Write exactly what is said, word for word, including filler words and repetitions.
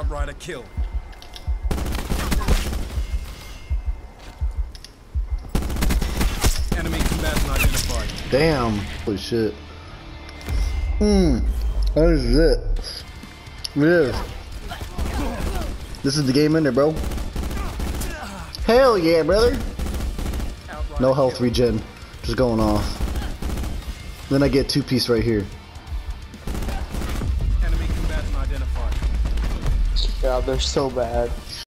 Outright a kill. Enemy combatant identified. Damn. Holy shit. Hmm. That is it. It is. This is the game ender, bro. Hell yeah, brother. No health regen. Just going off. Then I get two piece right here. Enemy combatant identified. Yeah, they're so bad.